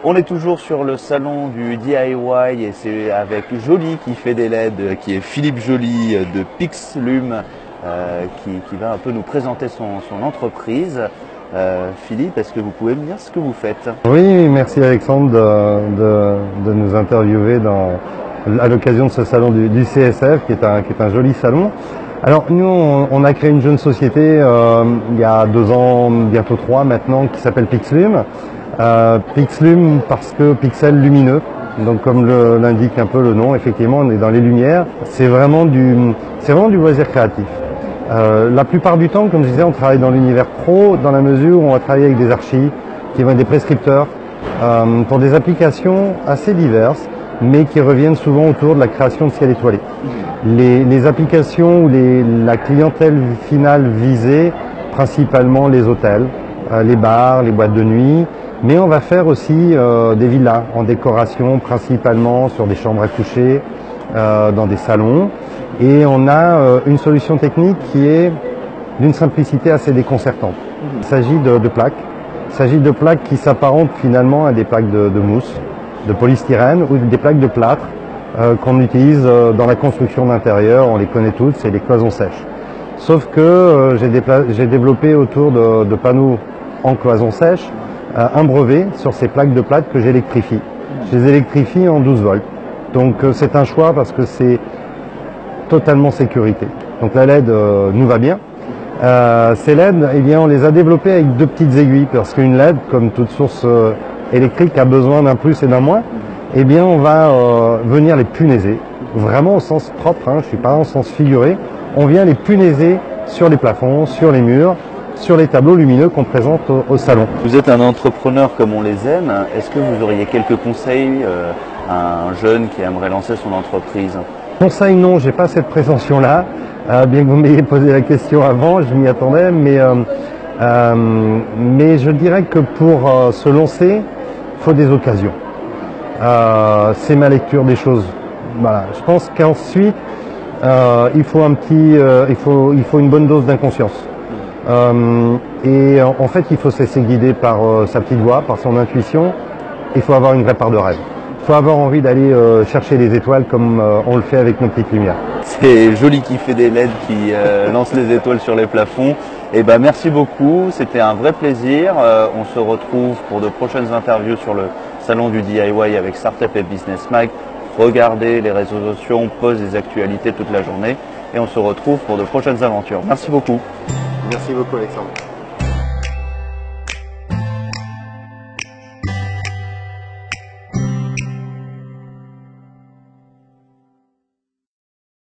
On est toujours sur le salon du DIY et c'est avec Joly qui fait des LED, qui est Philippe Joly de Pixlume, qui va un peu nous présenter son entreprise. Philippe, est-ce que vous pouvez me dire ce que vous faites? Oui, merci Alexandre de nous interviewer à l'occasion de ce salon du CSF, qui est un joli salon. Alors nous, on a créé une jeune société il y a 2 ans, bientôt 3 maintenant, qui s'appelle Pixlume. Pixlume parce que pixel lumineux, donc comme l'indique un peu le nom, effectivement on est dans les lumières. C'est vraiment du loisir créatif. La plupart du temps, comme je disais, on travaille dans l'univers pro, dans la mesure où on va travailler avec des archis, qui vont être des prescripteurs, pour des applications assez diverses, mais qui reviennent souvent autour de la création de ciel étoilé. Les applications où la clientèle finale visée, principalement les hôtels, les bars, les boîtes de nuit, mais on va faire aussi des villas en décoration, principalement sur des chambres à coucher, dans des salons. Et on a une solution technique qui est d'une simplicité assez déconcertante. Il s'agit de plaques. Il s'agit de plaques qui s'apparentent finalement à des plaques de mousse, de polystyrène ou des plaques de plâtre qu'on utilise dans la construction d'intérieur. On les connaît toutes, c'est les cloisons sèches. Sauf que j'ai développé autour de panneaux en cloison sèche un brevet sur ces plaques de plâtre que j'électrifie. Je les électrifie en 12 volts. Donc c'est un choix parce que c'est totalement sécurité. Donc la LED nous va bien. Ces LED, eh bien, on les a développés avec 2 petites aiguilles parce qu'une LED, comme toute source électrique, a besoin d'un plus et d'un moins. Eh bien, on va venir les punaiser, vraiment au sens propre, hein, je ne suis pas en sens figuré. On vient les punaiser sur les plafonds, sur les murs, sur les tableaux lumineux qu'on présente au salon. Vous êtes un entrepreneur comme on les aime. Est-ce que vous auriez quelques conseils à un jeune qui aimerait lancer son entreprise? Conseil, non, j'ai pas cette prétention-là. Bien que vous m'ayez posé la question avant, je m'y attendais, mais je dirais que pour se lancer, il faut des occasions. C'est ma lecture des choses. Voilà. Je pense qu'ensuite, il faut il faut une bonne dose d'inconscience. Et en fait, il faut se laisser guider par sa petite voix, par son intuition. Il faut avoir une vraie part de rêve. Il faut avoir envie d'aller chercher les étoiles comme on le fait avec nos petites lumières. C'est Joly qui fait des LED, qui lance les étoiles sur les plafonds. Et ben merci beaucoup, c'était un vrai plaisir. On se retrouve pour de prochaines interviews sur le salon du DIY avec Startup et Business Mag. Regardez les réseaux sociaux, on pose des actualités toute la journée et on se retrouve pour de prochaines aventures. Merci beaucoup. Merci beaucoup Alexandre.